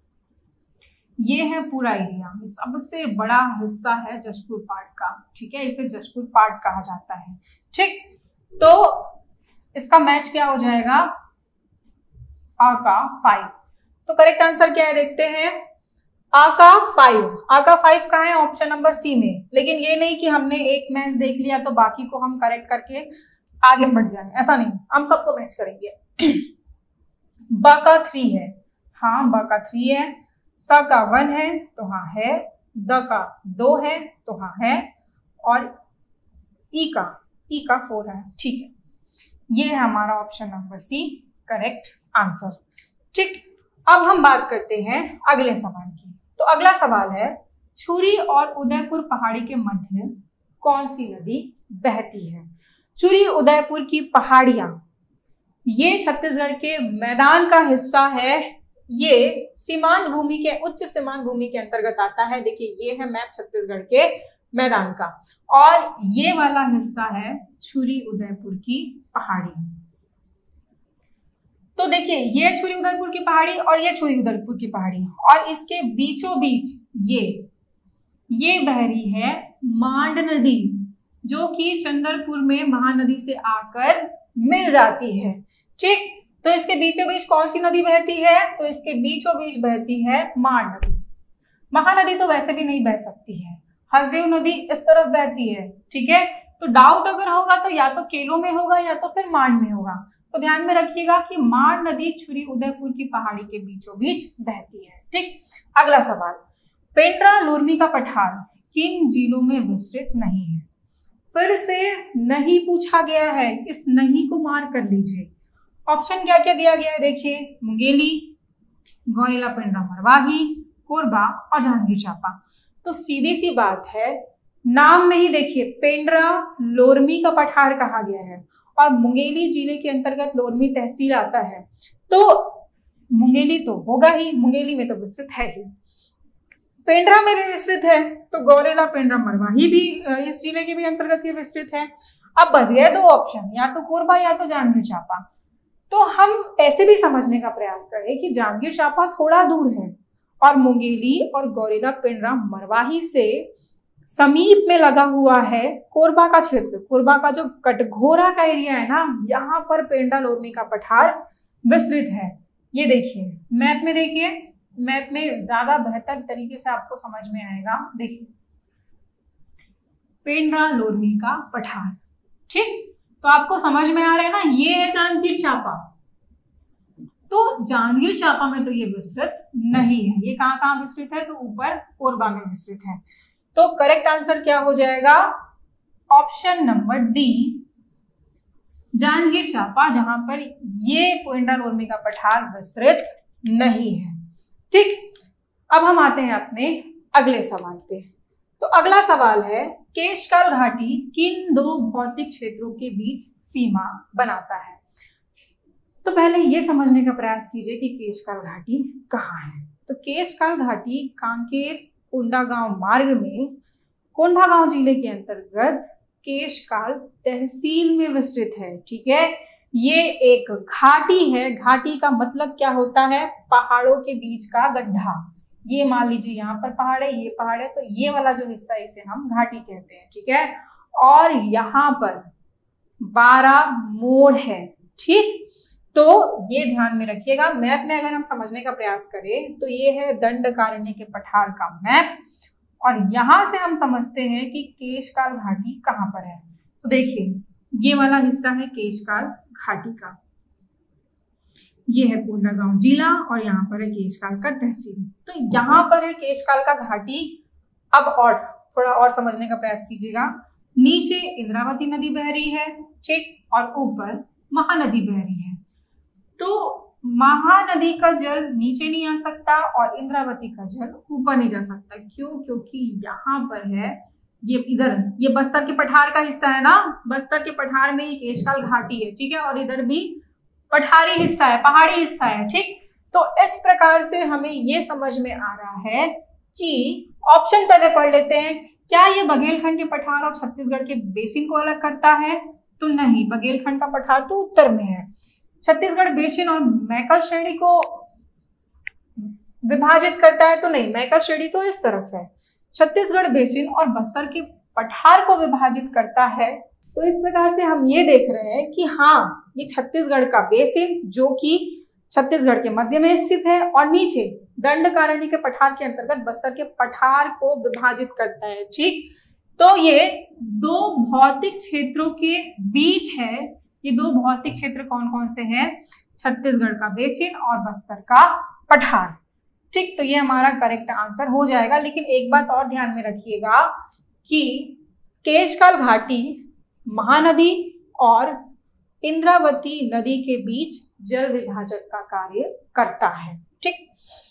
ये है पूरा एरिया, सबसे बड़ा हिस्सा है जशपुर पहाड़ का। ठीक है, इसे जशपुर पहाड़ कहा जाता है। ठीक, तो इसका मैच क्या हो जाएगा, आ का फाइव। तो करेक्ट आंसर क्या है देखते हैं, आ का फाइव। आ का फाइव कहाँ है, ऑप्शन नंबर सी में। लेकिन ये नहीं कि हमने एक मैच देख लिया तो बाकी को हम करेक्ट करके आगे बढ़ जाए, ऐसा नहीं, हम सबको मैच करेंगे। बा का थ्री है, हाँ बा का थ्री है। स का वन है तो हाँ है, द का दो है तो हाँ है, और ई का ई का फोर है। ठीक है, ये है हमारा option number C correct answer. ठीक, अब हम बात करते हैं अगले सवाल की। तो अगला सवाल है, छुरी और उदयपुर पहाड़ी के मध्य कौन सी नदी बहती है। छुरी उदयपुर की पहाड़ियां, ये छत्तीसगढ़ के मैदान का हिस्सा है। ये सीमांत भूमि के उच्च सीमांत भूमि के अंतर्गत आता है। देखिए ये है मैप छत्तीसगढ़ के मैदान का, और ये वाला हिस्सा है छुरी उदयपुर की पहाड़ी। तो देखिए ये छुरी उदयपुर की पहाड़ी और ये छुरी उदयपुर की पहाड़ी, और इसके बीचों बीच ये ये बह रही है मांड नदी, जो कि चंद्रपुर में महानदी से आकर मिल जाती है। ठीक, तो इसके बीचों बीच कौन सी नदी बहती है, तो इसके बीचों बीच बहती है मांड नदी। महानदी तो वैसे भी नहीं बह सकती है, हसदेव नदी इस तरफ बहती है। ठीक है, तो डाउट अगर होगा तो या तो केलो में होगा या तो फिर मांड में होगा। तो ध्यान में रखिएगा कि मांड नदी छुरी उदयपुर की पहाड़ी के बीचों बीच बहती है। ठीक, अगला सवाल, पेंड्रा लोरमी का पठार किन जिलों में विस्तृत नहीं है। फिर से नहीं पूछा गया है, इस नहीं को मार कर लीजिए। ऑप्शन क्या क्या दिया गया है देखिए, मुंगेली, गौरेला, पेंड्रा मरवाही, कोरबा और जांजगीर चांपा। तो सीधी सी बात है, नाम में ही देखिए पेंड्रा लोरमी का पठार कहा गया है, और मुंगेली जिले के अंतर्गत लोरमी तहसील आता है। तो मुंगेली तो होगा ही, मुंगेली में तो विस्तृत है ही। पेंड्रा में भी विस्तृत है, तो गौरेला पेंड्रा मरवाही भी इस जिले के भी अंतर्गत ये विस्तृत है। अब बच गए दो ऑप्शन, या तो कोरबा या तो जांजगीर चांपा। तो हम ऐसे भी समझने का प्रयास करें कि जांजगीर चांपा थोड़ा दूर है और मुंगेली और गौरेला पेंड्रा मरवाही से समीप में लगा हुआ है कोरबा का क्षेत्र। कोरबा का जो कटघोरा का एरिया है ना, यहाँ पर पेंड्रा लोरमी का पठार विस्तृत है। ये देखिए मैप में, देखिए मैप में ज्यादा बेहतर तरीके से आपको समझ में आएगा। देखिए पेंड्रा लोरमी का पठार, ठीक, तो आपको समझ में आ रहा है ना, ये है जांजगीर चांपा। तो जांजगीर चांपा में तो ये विस्तृत नहीं है। ये कहाँ कहाँ विस्तृत है? तो ऊपर कोरबा में विस्तृत है। तो करेक्ट आंसर क्या हो जाएगा? Option number D, Janjgir Champa, जहां पर ये पेंड्रा लोरमी का पठार विस्तृत नहीं है। ठीक, अब हम आते हैं अपने अगले सवाल पे। तो अगला सवाल है, केशकाल घाटी किन दो भौतिक क्षेत्रों के बीच सीमा बनाता है? तो पहले ये समझने का प्रयास कीजिए कि केशकाल घाटी कहाँ है। तो केशकाल घाटी कांकेर कोंडागांव मार्ग में कोंडागांव जिले के अंतर्गत केशकाल तहसील में विस्तृत है। ठीक है, ये एक घाटी है। घाटी का मतलब क्या होता है? पहाड़ों के बीच का गड्ढा। ये मान लीजिए यहाँ पर पहाड़ है, ये पहाड़ है, तो ये वाला जो हिस्सा है इसे हम घाटी कहते हैं। ठीक है, और यहाँ पर बारह मोड़ है। ठीक, तो ये ध्यान में रखिएगा। मैप में अगर हम समझने का प्रयास करें तो ये है दंडकारण्य के पठार का मैप, और यहां से हम समझते हैं कि केशकाल घाटी कहाँ पर है। तो देखिए ये वाला हिस्सा है केशकाल घाटी का, ये है कोंडागांव जिला, और यहाँ पर है केशकाल का तहसील। तो यहाँ पर है केशकाल का घाटी। अब और थोड़ा और समझने का प्रयास कीजिएगा। नीचे इंद्रावती नदी बह रही है, ठीक, और ऊपर महानदी बह रही है। तो महानदी का जल नीचे नहीं आ सकता और इंद्रावती का जल ऊपर नहीं जा सकता। क्यों? क्योंकि यहाँ पर है, ये इधर, ये बस्तर के पठार का हिस्सा है ना, बस्तर के पठार में ये केशकाल घाटी है। ठीक है, और इधर भी पठारी हिस्सा है, पहाड़ी हिस्सा है। ठीक, तो इस प्रकार से हमें ये समझ में आ रहा है कि ऑप्शन पहले पढ़ लेते हैं। क्या ये बघेलखंड के पठार और छत्तीसगढ़ के बेसिन को अलग करता है? तो नहीं, बघेलखंड का पठार तो उत्तर में है। छत्तीसगढ़ बेसिन और मैकल श्रेणी को विभाजित करता है? तो नहीं, मैकल श्रेणी तो इस तरफ है। छत्तीसगढ़ बेसिन और बस्तर के पठार को विभाजित करता है। तो इस प्रकार से हम ये देख रहे हैं कि हाँ, ये छत्तीसगढ़ का बेसिन जो कि छत्तीसगढ़ के मध्य में स्थित है, और नीचे दंडकारण्य के पठार के अंतर्गत बस्तर के पठार को विभाजित करता है। ठीक, तो ये दो भौतिक क्षेत्रों के बीच है। ये दो भौतिक क्षेत्र कौन कौन से हैं? छत्तीसगढ़ का बेसिन और बस्तर का पठार। ठीक, तो ये हमारा करेक्ट आंसर हो जाएगा। लेकिन एक बात और ध्यान में रखिएगा कि केशकाल घाटी महानदी और इंद्रावती नदी के बीच जल विभाजक का कार्य करता है। ठीक,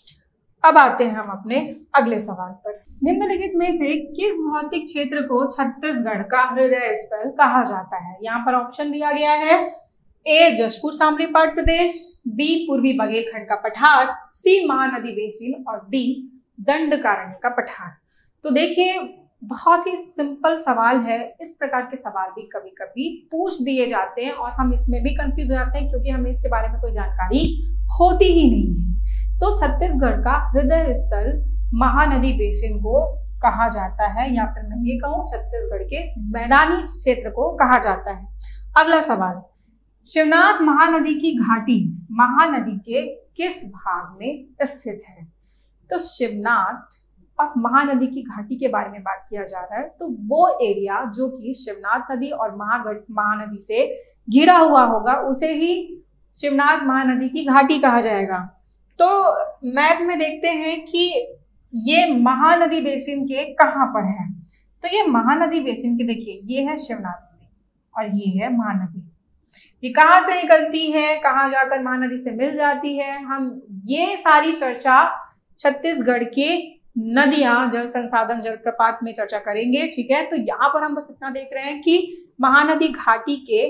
अब आते हैं हम अपने अगले सवाल पर। निम्नलिखित में से किस भौतिक क्षेत्र को छत्तीसगढ़ का हृदय स्थल कहा जाता है? यहाँ पर ऑप्शन दिया गया है। ए जशपुर सामरी पाट प्रदेश, बी पूर्वी बघेलखंड का पठार, सी महानदी बेसिन, और डी दंडकारण्य का पठार। तो देखिए बहुत ही सिंपल सवाल है। इस प्रकार के सवाल भी कभी कभी पूछ दिए जाते हैं और हम इसमें भी कंफ्यूज हो जाते हैं क्योंकि हमें इसके बारे में कोई जानकारी होती ही नहीं है। तो छत्तीसगढ़ का हृदय स्थल महानदी बेसिन को कहा जाता है, या फिर मैं ये कहूँ छत्तीसगढ़ के मैदानी क्षेत्र को कहा जाता है। अगला सवाल, शिवनाथ महानदी की घाटी महानदी के किस भाग में स्थित है? तो शिवनाथ और महानदी की घाटी के बारे में बात किया जा रहा है, तो वो एरिया जो कि शिवनाथ नदी और महानदी से घिरा हुआ होगा उसे ही शिवनाथ महानदी की घाटी कहा जाएगा। तो मैप में देखते हैं कि ये महानदी बेसिन के कहाँ पर है। तो ये महानदी बेसिन के, देखिए ये है शिवनाथ नदी और ये है महानदी। ये कहाँ से निकलती है, कहाँ जाकर महानदी से मिल जाती है, हम ये सारी चर्चा छत्तीसगढ़ के नदियां, जल संसाधन, जल प्रपात में चर्चा करेंगे। ठीक है, तो यहाँ पर हम बस इतना देख रहे हैं कि महानदी घाटी के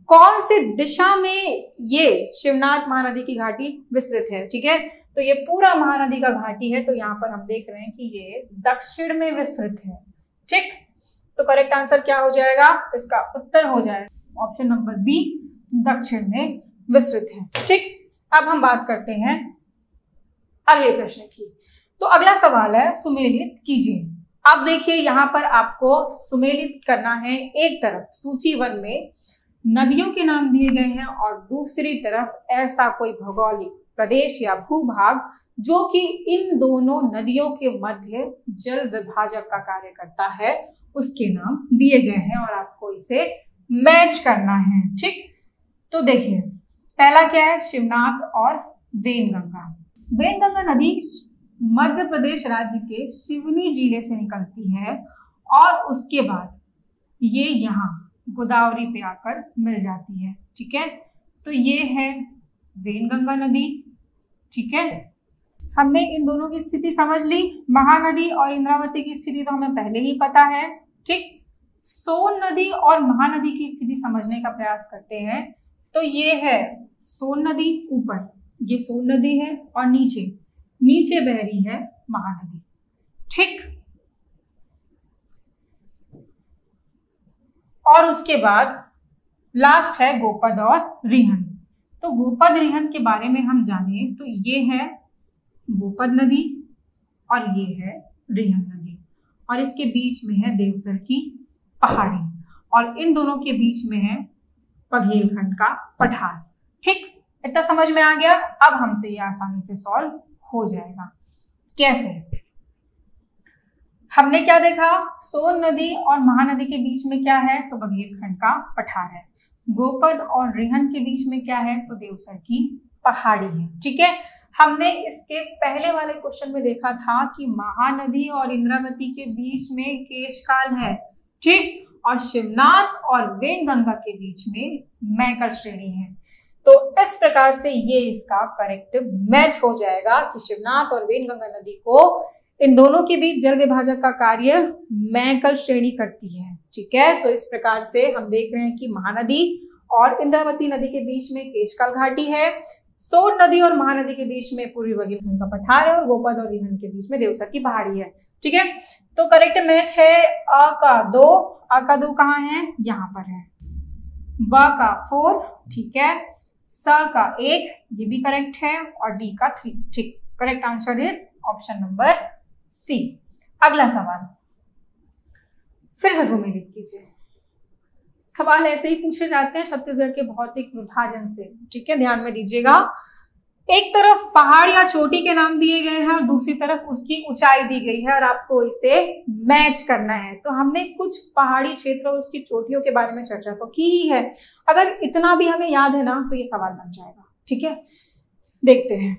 कौन सी दिशा में ये शिवनाथ महानदी की घाटी विस्तृत है। ठीक है, तो ये पूरा महानदी का घाटी है, तो यहाँ पर हम देख रहे हैं कि ये दक्षिण में विस्तृत है। ठीक, तो करेक्ट आंसर क्या हो जाएगा, इसका उत्तर हो जाएगा ऑप्शन नंबर बी, दक्षिण में विस्तृत है। ठीक, अब हम बात करते हैं अगले प्रश्न की। तो अगला सवाल है सुमेलित कीजिए। अब देखिए यहाँ पर आपको सुमेलित करना है, एक तरफ सूची वन में नदियों के नाम दिए गए हैं और दूसरी तरफ ऐसा कोई भौगोलिक प्रदेश या भूभाग जो कि इन दोनों नदियों के मध्य जल विभाजक का कार्य करता है, उसके नाम दिए गए हैं और आपको इसे मैच करना है। ठीक, तो देखिए पहला क्या है, शिवनाथ और वेनगंगा। वेनगंगा नदी मध्य प्रदेश राज्य के सिवनी जिले से निकलती है और उसके बाद ये यहाँ गोदावरी पे आकर मिल जाती है। ठीक है, तो ये है वेनगंगा नदी। ठीक है, हमने इन दोनों की स्थिति समझ ली। महानदी और इंद्रावती की स्थिति तो हमें पहले ही पता है। ठीक, सोन नदी और महानदी की स्थिति समझने का प्रयास करते हैं। तो ये है सोन नदी, ऊपर ये सोन नदी है और नीचे नीचे बह रही है महानदी। ठीक, और उसके बाद लास्ट है गोपद और रिहंद। तो गोपद रिहंद के बारे में हम जाने तो ये है गोपद नदी और ये है रिहंद नदी और इसके बीच में है देवसर की पहाड़ी और इन दोनों के बीच में है बघेलखंड का पठार। ठीक, इतना समझ में आ गया। अब हमसे ये आसानी से सॉल्व हो जाएगा। कैसे, हमने क्या देखा, सोन नदी और महानदी के बीच में क्या है, तो बघेलखंड का पठार है। गोपद और रिहंद के बीच में क्या है, तो देवसर की पहाड़ी है। ठीक है, हमने इसके पहले वाले क्वेश्चन में देखा था कि महानदी और इंद्रावती के बीच में केशकाल है। ठीक, और शिवनाथ और वेनगंगा के बीच में मैकल श्रेणी है। तो इस प्रकार से ये इसका करेक्ट मैच हो जाएगा कि शिवनाथ और वेनगंगा नदी को इन दोनों के बीच जल विभाजक का कार्य मैकल श्रेणी करती है। ठीक है, तो इस प्रकार से हम देख रहे हैं कि महानदी और इंद्रावती नदी के बीच में केशकाल घाटी है, सोन नदी और महानदी के बीच में पूर्वी बघेलखंड का पठार है और गोपद और रिहंद के बीच में देवसर की पहाड़ी है। ठीक है, तो करेक्ट मैच है अ का दो, अ का दो कहाँ है, यहाँ पर है, ब का फोर, ठीक है, स का एक, ये भी करेक्ट है और डी का थ्री। ठीक, correct answer is option number C. अगला सवाल फिर से सुमेलित कीजिए। सवाल ऐसे ही पूछे जाते हैं छत्तीसगढ़ के भौतिक विभाजन से। ठीक है, ध्यान में दीजिएगा। एक तरफ पहाड़ या चोटी के नाम दिए गए हैं और दूसरी तरफ उसकी ऊंचाई दी गई है और आपको इसे मैच करना है। तो हमने कुछ पहाड़ी क्षेत्र और उसकी चोटियों के बारे में चर्चा तो की ही है। अगर इतना भी हमें याद है ना तो ये सवाल बन जाएगा। ठीक है, देखते हैं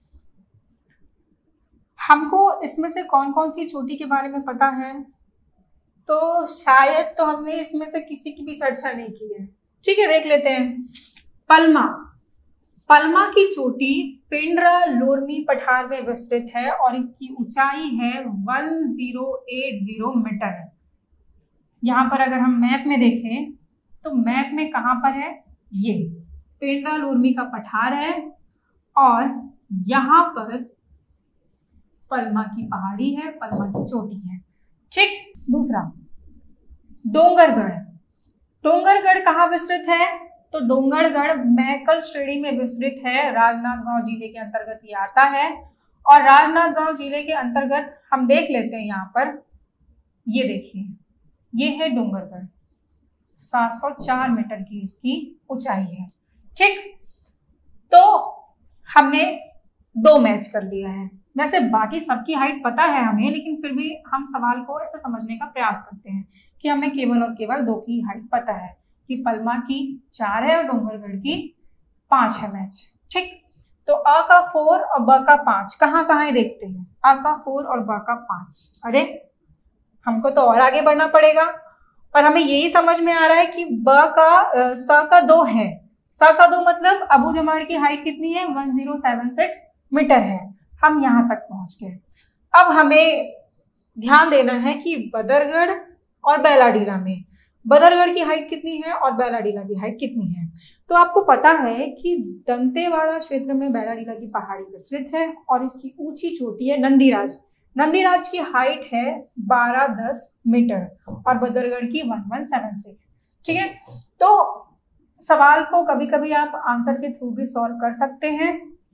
हमको इसमें से कौन कौन सी चोटी के बारे में पता है। तो शायद तो हमने इसमें से किसी की भी चर्चा नहीं की है। ठीक है, देख लेते हैं। पलमा, पलमा की चोटी पेंड्रा लोरमी पठार में विस्तृत है और इसकी ऊंचाई है one zero eight zero metre है। यहाँ पर अगर हम मैप में देखें तो मैप में कहाँ पर है, ये पेंड्रा लोरमी का पठार है और यहाँ पर पलमा की पहाड़ी है, पलमा की चोटी है। ठीक, दूसरा डोंगरगढ़। डोंगरगढ़ कहाँ विस्तृत है, तो डोंगरगढ़ मैकल श्रेणी में विस्तृत है, राजनांदगांव जिले के अंतर्गत ये आता है। और राजनांदगांव जिले के अंतर्गत हम देख लेते हैं, यहाँ पर ये देखिए, ये है डोंगरगढ़, सात सौ चार मीटर की इसकी ऊंचाई है। ठीक, तो हमने दो मैच कर लिया है। वैसे बाकी सबकी हाइट पता है हमें, लेकिन फिर भी हम सवाल को ऐसे समझने का प्रयास करते हैं कि हमें केवल और केवल दो की हाइट पता है कि पलमा की चार है और डोंगरगढ़ की पांच है मैच। ठीक, तो अ का फोर और ब का पांच कहाँ कहाँ है देखते हैं। अ का फोर और ब का पांच, अरे हमको तो और आगे बढ़ना पड़ेगा और हमें यही समझ में आ रहा है कि ब का स का दो है। स का दो मतलब अबू जमाड़ की हाइट कितनी है, one zero seven six metre है। हम यहाँ तक पहुंच गए। अब हमें ध्यान देना है कि बदरगढ़ और बैलाडीला में बदरगढ़ की हाइट कितनी है और बैलाडीला की हाइट कितनी है। तो आपको पता है कि दंतेवाड़ा क्षेत्र में बैलाडीला की पहाड़ी विस्तृत है और इसकी ऊंची चोटी है नंदीराज। नंदीराज की हाइट है बारह दस मीटर और बदरगढ़ की ग्यारह सौ छिहत्तर। ठीक है, तो सवाल को कभी कभी आप आंसर के थ्रू भी सॉल्व कर सकते हैं।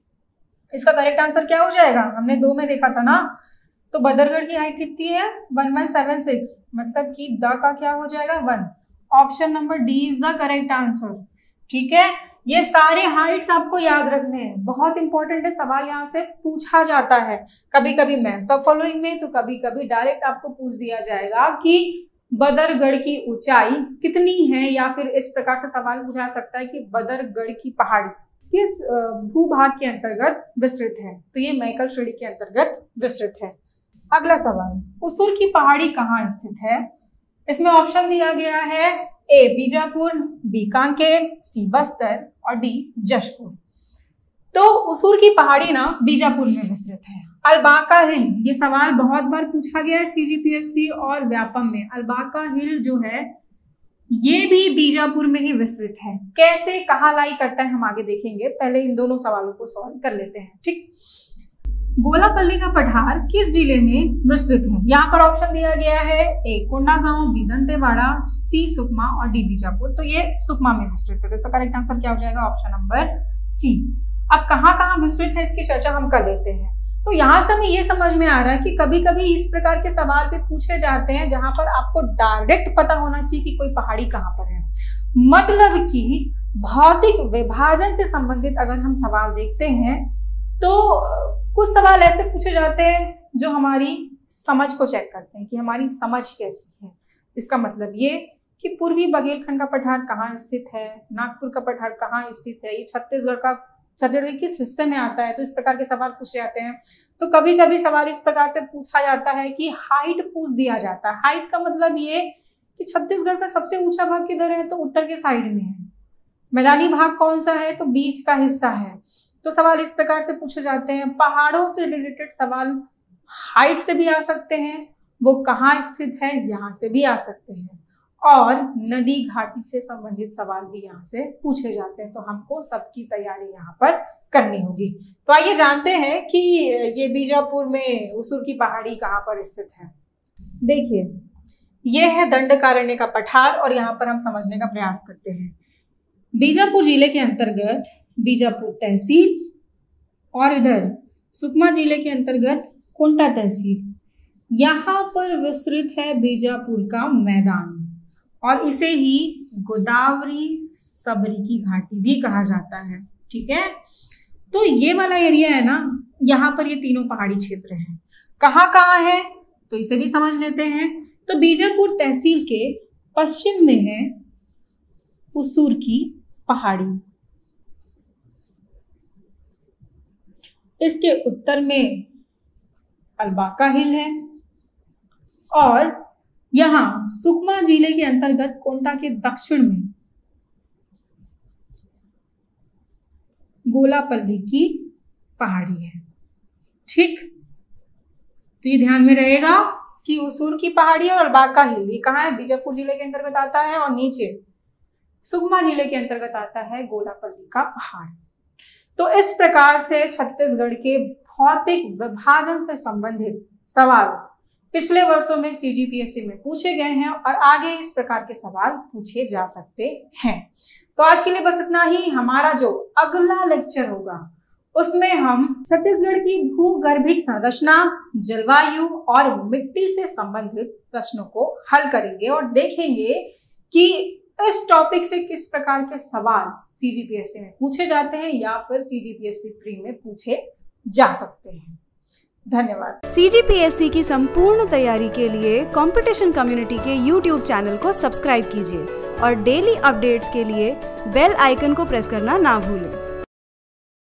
इसका करेक्ट आंसर क्या हो जाएगा, हमने दो में देखा था ना, तो बदरगढ़ की हाइट कितनी है ग्यारह सौ छिहत्तर, मतलब कि द का क्या हो जाएगा one. Option number D is the correct answer. ठीक है, ये सारे हाइट्स आपको याद रखने हैं, बहुत इंपॉर्टेंट है, सवाल यहाँ से पूछा जाता है। कभी कभी मैच द फॉलोइंग में, तो कभी कभी डायरेक्ट आपको पूछ दिया जाएगा कि बदरगढ़ की ऊंचाई कितनी है, या फिर इस प्रकार से सवाल पूछा सकता है कि बदरगढ़ की पहाड़ी किस भूभाग के अंतर्गत विस्तृत है। तो ये मैकल श्रेणी के अंतर्गत विस्तृत है। अगला सवाल, उसूर की पहाड़ी कहाँ स्थित है। इसमें ऑप्शन दिया गया है A Bijapur, B Kanker, C Bastar और डी जशपुर। तो उसूर की पहाड़ी ना बीजापुर में विस्तृत है। अलबाका हिल, ये सवाल बहुत बार पूछा गया है सीजीपीएससी और व्यापम में। अलबाका हिल जो है ये भी बीजापुर में ही विस्तृत है। कैसे, कहाँ लाई करता है, हम आगे देखेंगे, पहले इन दोनों सवालों को सॉल्व कर लेते हैं। ठीक, गोलापल्ली का पठार किस जिले में विस्तृत है। यहाँ पर ऑप्शन दिया गया है A Kondagaon, B Dantewada, C Sukma और डी बीजापुर। तो ये सुकमा में विस्तृत है। तो इसका करेक्ट आंसर क्या हो जाएगा, ऑप्शन नंबर सी। अब कहाँ कहाँ विस्तृत है इसकी चर्चा हम कर लेते हैं। तो यहाँ से हमें ये समझ में आ रहा है कि कभी कभी इस प्रकार के सवाल भी पूछे जाते हैं जहां पर आपको डायरेक्ट पता होना चाहिए कि कोई पहाड़ी कहाँ पर है। मतलब कि भौतिक विभाजन से संबंधित अगर हम सवाल देखते हैं तो कुछ सवाल ऐसे पूछे जाते हैं जो हमारी समझ को चेक करते हैं कि हमारी समझ कैसी है। इसका मतलब ये कि पूर्वी बघेलखंड का पठार कहाँ स्थित है, नागपुर का पठार कहाँ स्थित है, ये छत्तीसगढ़ का छत्तीसगढ़ किस हिस्से में आता है। तो इस प्रकार के सवाल पूछे जाते हैं। तो कभी कभी सवाल इस प्रकार से पूछा जाता है कि हाइट पूछ दिया जाता है। हाइट का मतलब ये कि छत्तीसगढ़ का सबसे ऊंचा भाग किधर है, तो उत्तर के साइड में है। मैदानी भाग कौन सा है, तो बीच का हिस्सा है। तो सवाल इस प्रकार से पूछे जाते हैं। पहाड़ों से रिलेटेड सवाल हाइट से भी आ सकते हैं, वो कहाँ स्थित है यहाँ से भी आ सकते हैं, और नदी घाटी से संबंधित सवाल भी यहाँ से पूछे जाते हैं। तो हमको सबकी तैयारी यहाँ पर करनी होगी। तो आइए जानते हैं कि ये बीजापुर में उसूर की पहाड़ी कहाँ पर स्थित है। देखिए, ये है दंडकारण्य का पठार और यहाँ पर हम समझने का प्रयास करते हैं। बीजापुर जिले के अंतर्गत बीजापुर तहसील और इधर सुकमा जिले के अंतर्गत कोंटा तहसील, यहाँ पर विस्तृत है बीजापुर का मैदान और इसे ही गोदावरी सबरी की घाटी भी कहा जाता है। ठीक है, तो ये वाला एरिया है ना, यहाँ पर ये तीनों पहाड़ी क्षेत्र हैं। कहाँ कहाँ है तो इसे भी समझ लेते हैं। तो बीजापुर तहसील के पश्चिम में है उसूर की पहाड़ी, इसके उत्तर में अलबाका हिल है और यहाँ सुकमा जिले के अंतर्गत कोंटा के दक्षिण में गोलापल्ली की पहाड़ी है। ठीक, तो ये ध्यान में रहेगा कि उसूर की पहाड़ी और अलबाका हिल ये कहाँ है, बीजापुर जिले के अंतर्गत आता है, और नीचे सुकमा जिले के अंतर्गत आता है गोलापल्ली का पहाड़। तो इस प्रकार से छत्तीसगढ़ के भौतिक विभाजन से संबंधित सवाल पिछले वर्षों में सीजीपीएससी में पूछे गए हैं और आगे इस प्रकार के सवाल पूछे जा सकते हैं। तो आज के लिए बस इतना ही। हमारा जो अगला लेक्चर होगा उसमें हम छत्तीसगढ़ की भूगर्भिक संरचना, जलवायु और मिट्टी से संबंधित प्रश्नों को हल करेंगे और देखेंगे कि इस टॉपिक से किस प्रकार के सवाल सीजीपीएससी में पूछे जाते हैं या फिर सीजीपीएससी प्री में पूछे जा सकते हैं। धन्यवाद। सीजीपीएससी की संपूर्ण तैयारी के लिए कंपटीशन कम्युनिटी के यूट्यूब चैनल को सब्सक्राइब कीजिए और डेली अपडेट्स के लिए बेल आइकन को प्रेस करना ना भूलें।